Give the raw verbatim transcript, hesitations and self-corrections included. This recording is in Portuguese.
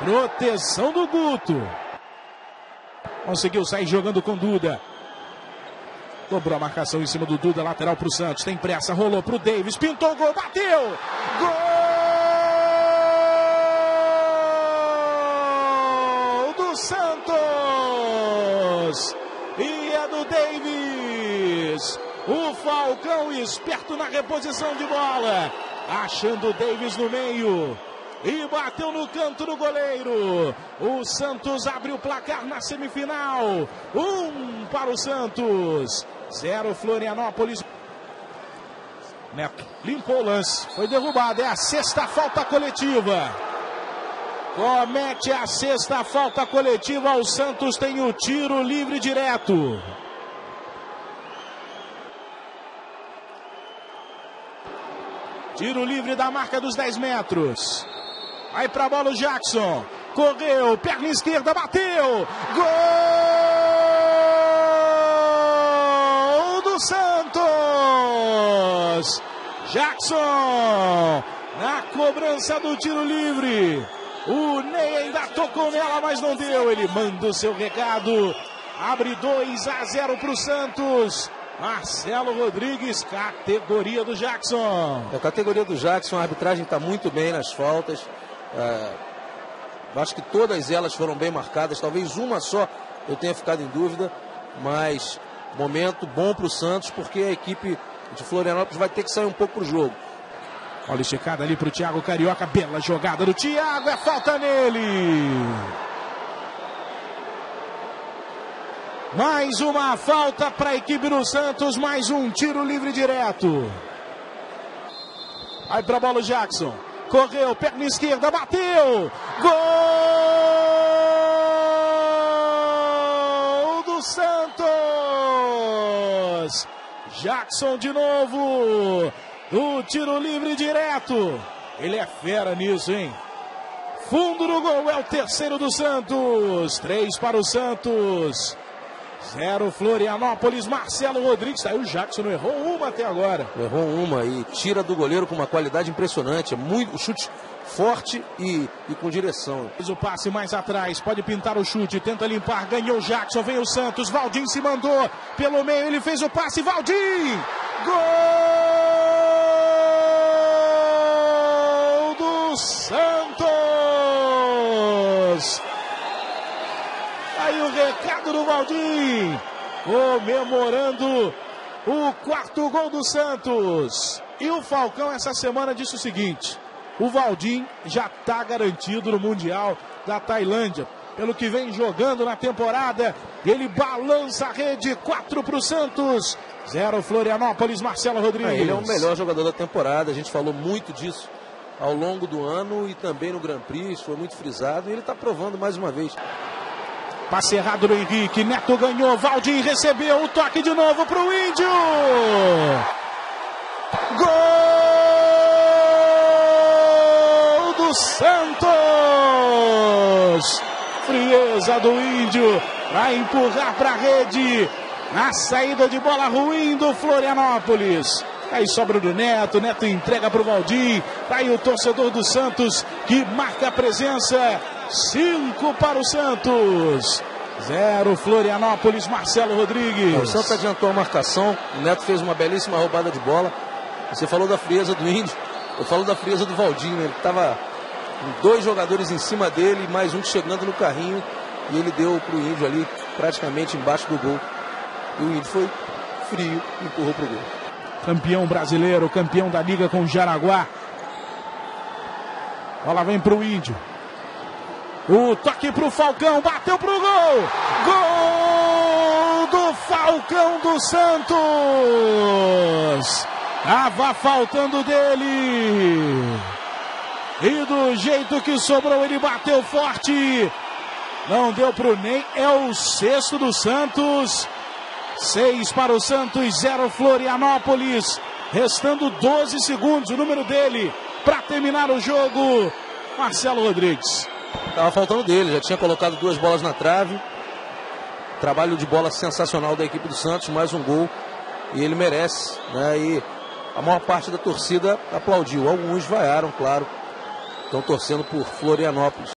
Proteção do Guto. Conseguiu sair jogando com Duda. Dobrou a marcação em cima do Duda, lateral para o Santos. Tem pressa, rolou para o Davis, pintou o gol, bateu! Gol do Santos! E é do Davis! O Falcão esperto na reposição de bola. Achando o Davis no meio. E bateu no canto do goleiro. O Santos abre o placar na semifinal. Um para o Santos. Zero Florianópolis. Neto limpou o lance. Foi derrubado. É a sexta falta coletiva. Comete a sexta falta coletiva. O Santos tem o tiro livre direto. Tiro livre da marca dos dez metros. Aí pra bola o Jackson. Correu, perna esquerda, bateu. Gol do Santos. Jackson na cobrança do tiro livre. O Ney ainda tocou nela, mas não deu. Ele manda o seu recado. Abre dois a zero pro Santos. Marcelo Rodrigues, categoria do Jackson. A categoria do Jackson, a arbitragem está muito bem nas faltas. É, acho que todas elas foram bem marcadas. Talvez uma só eu tenha ficado em dúvida. Mas momento bom para o Santos, porque a equipe de Florianópolis vai ter que sair um pouco para o jogo. Olha, esticada ali para o Thiago Carioca. Bela jogada do Thiago, é falta nele. Mais uma falta para a equipe do Santos, mais um tiro livre direto. Aí para a bola o Jackson. Correu, perna esquerda, bateu. Gol do Santos. Jackson de novo. Do tiro livre direto. Ele é fera nisso, hein? Fundo do gol, é o terceiro do Santos. Três para o Santos. Zero Florianópolis, Marcelo Rodrigues. Aí o Jackson não errou uma até agora. Errou uma e tira do goleiro com uma qualidade impressionante. É muito chute forte e, e com direção. Fez o passe mais atrás, pode pintar o chute, tenta limpar, ganhou o Jackson, vem o Santos. Valdir se mandou pelo meio, ele fez o passe, Valdir! Gol do Santos! Aí o recado do Valdir, comemorando o quarto gol do Santos. E o Falcão essa semana disse o seguinte: o Valdir já está garantido no Mundial da Tailândia. Pelo que vem jogando na temporada, ele balança a rede. Quatro para o Santos, zero Florianópolis, Marcelo Rodrigues. Ah, ele é o melhor jogador da temporada, a gente falou muito disso ao longo do ano e também no Grand Prix, foi muito frisado e ele está provando mais uma vez. Passe errado do Henrique, Neto ganhou, Valdir recebeu, o toque de novo para o Índio. Gol do Santos. Frieza do Índio para empurrar para a rede. A saída de bola ruim do Florianópolis. Aí sobra do Neto, Neto entrega para o Valdir. Aí o torcedor do Santos que marca a presença. Cinco para o Santos. Zero Florianópolis, Marcelo Rodrigues. O Santos adiantou a marcação. O Neto fez uma belíssima roubada de bola. Você falou da frieza do Índio. Eu falo da frieza do Valdir, né? Ele estava com dois jogadores em cima dele, mais um chegando no carrinho. E ele deu para o Índio ali, praticamente embaixo do gol. E o Índio foi frio e empurrou para o gol. Campeão brasileiro, campeão da Liga com o Jaraguá. Bola vem para o Índio. O toque para o Falcão, bateu para o gol. Gol do Falcão do Santos. Tava faltando dele. E do jeito que sobrou, ele bateu forte. Não deu para o Ney, é o sexto do Santos. Seis para o Santos, zero Florianópolis. Restando doze segundos, o número dele para terminar o jogo. Marcelo Rodrigues. Estava faltando dele, já tinha colocado duas bolas na trave. Trabalho de bola sensacional da equipe do Santos, mais um gol. E ele merece, né? E a maior parte da torcida aplaudiu. Alguns vaiaram, claro. Estão torcendo por Florianópolis.